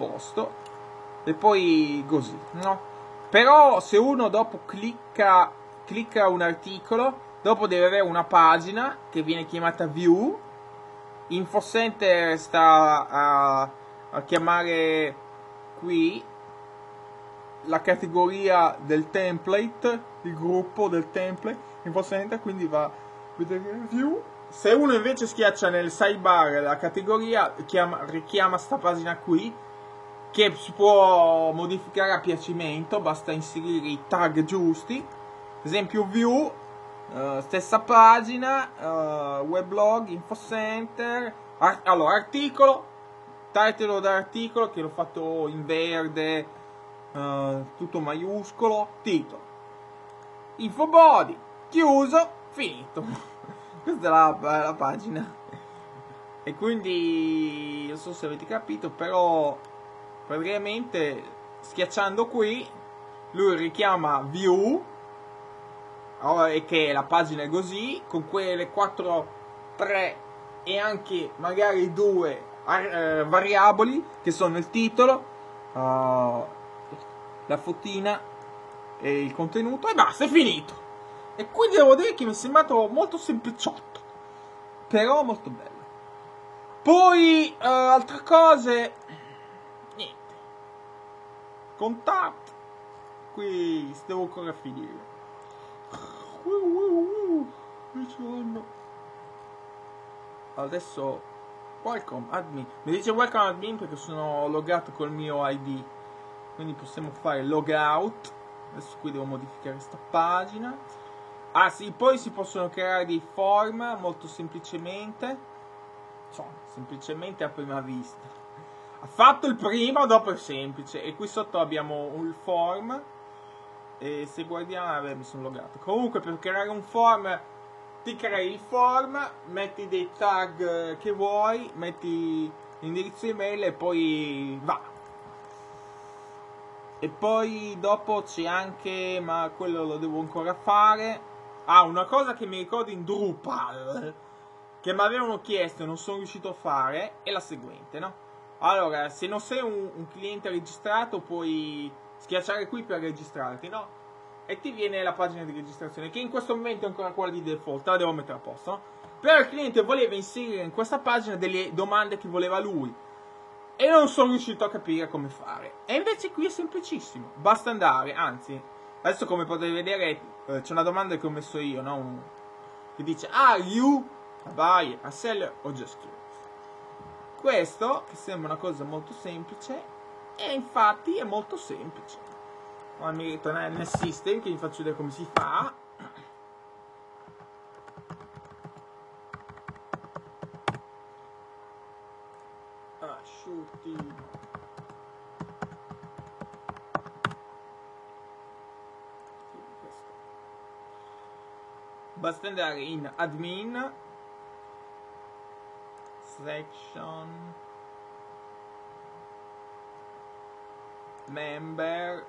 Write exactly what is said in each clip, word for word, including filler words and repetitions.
posto, e poi così, no? Però se uno dopo clicca, clicca un articolo, dopo deve avere una pagina che viene chiamata View. InfoCenter sta a, a chiamare qui la categoria del template, il gruppo del template InfoCenter, quindi va a vedere View. Se uno invece schiaccia nel sidebar la categoria, chiama, richiama sta pagina qui, che si può modificare a piacimento, basta inserire i tag giusti. Ad esempio View, uh, stessa pagina, uh, weblog, InfoCenter, ar- allora articolo, titolo d'articolo che l'ho fatto in verde, uh, tutto maiuscolo, titolo, infobody, chiuso, finito. Questa è la, la pagina. E quindi non so se avete capito, però praticamente schiacciando qui lui richiama View, e che la pagina è così, con quelle quattro, tre e anche magari due eh, variabili che sono il titolo, uh, la fotina e il contenuto, e basta, è finito. E quindi devo dire che mi è sembrato molto sempliciotto, però molto bello. Poi uh, altre cose, niente, contatto, qui devo ancora finire. Adesso welcome admin, mi dice welcome admin perché sono logato col mio I D, quindi possiamo fare logout. Adesso qui devo modificare questa pagina. Ah sì, poi si possono creare dei form molto semplicemente, cioè, semplicemente a prima vista. Ha fatto il primo, dopo è semplice. E qui sotto abbiamo un form, e se guardiamo, vabbè, mi sono logato. Comunque per creare un form ti crei il form, metti dei tag che vuoi, metti l'indirizzo email e poi va. E poi dopo c'è anche, ma quello lo devo ancora fare. Ah, una cosa che mi ricordo in Drupal, che mi avevano chiesto e non sono riuscito a fare, è la seguente, no? Allora, se non sei un, un cliente registrato, puoi schiacciare qui per registrarti, no? E ti viene la pagina di registrazione, che in questo momento è ancora quella di default, la devo mettere a posto, no? Però il cliente voleva inserire in questa pagina delle domande che voleva lui, e non sono riuscito a capire come fare. E invece qui è semplicissimo, basta andare, anzi, adesso come potete vedere eh, c'è una domanda che ho messo io, no? Un, che dice, are you a buyer, a seller o just curious? Questo, che sembra una cosa molto semplice, e infatti è molto semplice. Ora mi ritornare nel system, che vi faccio vedere come si fa. Asciutti. Basta andare in admin, section, member,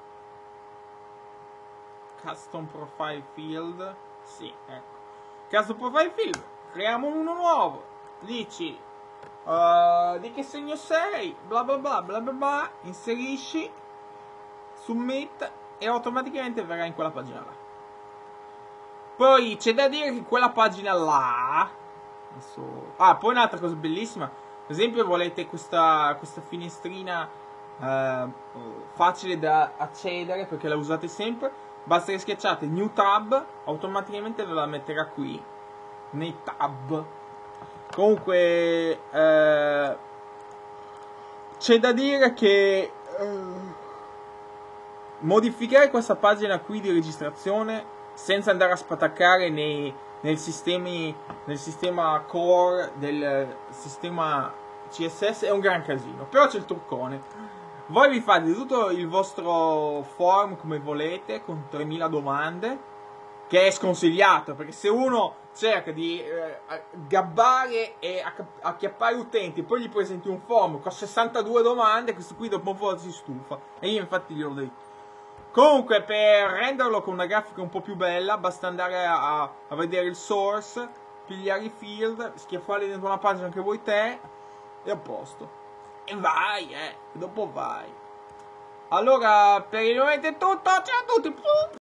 custom profile field. Sì, ecco, custom profile field, creiamo uno nuovo, dici uh, di che segno sei, bla bla bla bla bla bla, inserisci, submit, e automaticamente verrà in quella pagina là. Poi c'è da dire che quella pagina là adesso... Ah, poi un'altra cosa bellissima, ad esempio volete questa, questa finestrina eh, facile da accedere perché la usate sempre, basta che schiacciate new tab, automaticamente ve la metterà qui nei tab. Comunque eh, c'è da dire che eh, modificare questa pagina qui di registrazione senza andare a spataccare nei, nei sistemi, nel sistema core del sistema C S S è un gran casino. Però c'è il truccone: voi vi fate tutto il vostro form come volete con tremila domande, che è sconsigliato, perché se uno cerca di eh, gabbare e acchiappare utenti, poi gli presenti un form con sessantadue domande, questo qui dopo un po' si stufa, e io infatti glielo dico. Comunque, per renderlo con una grafica un po' più bella, basta andare a, a vedere il source, pigliare i field, schiaffare dentro una pagina che vuoi te, e a posto. e vai, eh, dopo vai. Allora, per il momento è tutto, ciao a tutti.